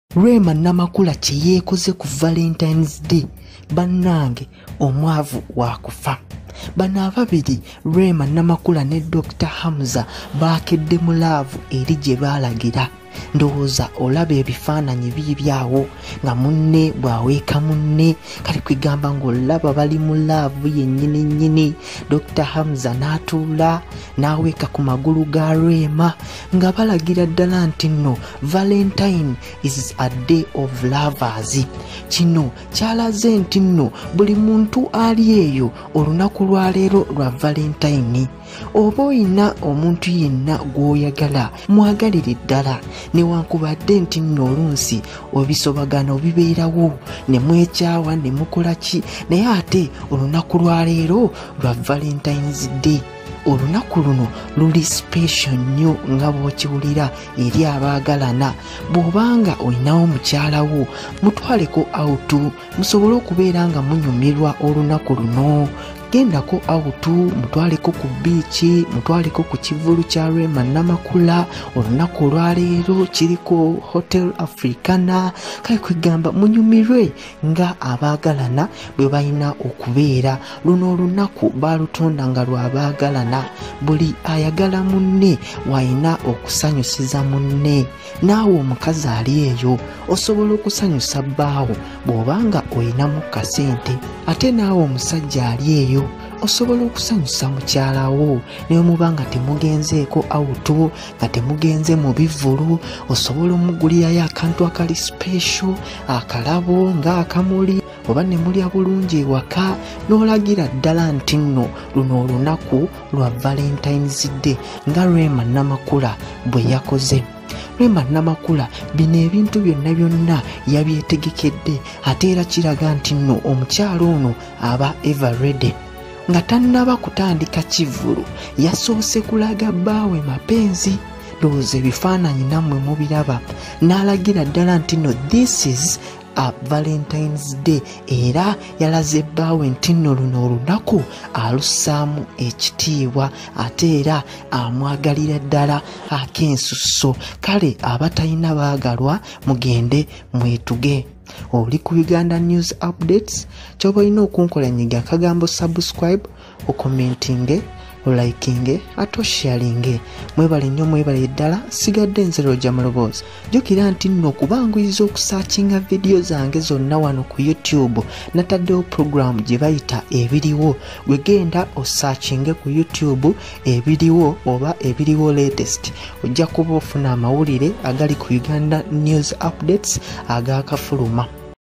Rema Namakula kye yeekoze ku Valentine's Day bannange omwavu wakufa. Bano ababiri Rema Namakula ne Dr. Hamza baakedde mu laavu eri gye baalagira. Ndowooza olaba ebifaananyi bibyawo nga munne bw'aweeka munne kali kwigamba ng'olaba bali mu laavu yennyini nnyini. Dr. Hamza n'atuula n'aweeka ku magulu ga Rema nga balagira ddala nti nno Valentine is a day of lovers. Kino kyalaze nti nno buli muntu ali eyo olunaku lwa leero lwa Valentine. Oba oyina omuntu yenna gw'oyagala mwagalire ddala newankubadde nti nno olunsi obisobagano bibeerawo ne mwekyawa ne mukola ki, naye ate olunaku lwa leero lwa Valentine's Day. Olunaku luno luli special nnyo nga bw'okiwulira eri abaagalana. Bw'obanga olinawo mukyalawo mutwaleko awutu musobole okubeera nga munyumirwa olunaku luno. Gendako awutu mutwaleko ku biici, mutwaleko ku kivulu kya Rema Namakula. Olunaku olwaleero kiriko Hotel Africana. Kale kwigamba munyumirwe nga abaagalana bwe balina okubeera. Luno olunaku baalutonda nga lw'abaagalana. Buli ayagala munne wayina okusanyusiza munne. Naawe omukazi ali eyo osobola okusanyusa bbaawo bw'obanga oyinamu kasente. Ate naawe omusajja ali eyo osobola okusanyusa mukyalawo ne mubanga temugenzeeko awutu nga temugenze mu bivulu. Osobola omugulirayo akantu akali special, akalabo ng'akamuli, oba ne mulya bulungi ewaka n'olagira ddala nti nno luno olunaku lwa Valentine's Day nga Rema Namakula bwe yakoze. Rema Namakula bino ebintu byonna yabyetegekedde, ate era kiraga nti nno omukyalo ono aba ever ready. Nga tannaba kutandika kivulu yasoose kulaga bbaawe mapenzi. Ndowooza ebifaananyi nammwe mubiraba. N'alagira ddala nti nno this is a Valentine's Day, era yalaze bbaawe nti nno luno olunaku alussaamu ekitiibwa ate era amwagalira ddala ak'ensusso. Kale abatalina baagalwa mugende mwetuge. Oli ku Uganda News Updates, ky'oba olina okunkolanyiga akagambo subscribe, okomentinge, olikinge ate osharinge. Mwebale nnyo, mwebale ddala. Sigadde nze Roger Muloboozi. Jjukira nti nno okubanguyiza okusaakinga vidiyo zange zonna wano ku YouTube nataddewo program gye bayita ebiriwo. Gwe genda osaakinge ku YouTube ebiriwo oba ebiriwo latest. Ojja kuba ofuna amawulire agali ku Uganda News Updates agaakafuluma.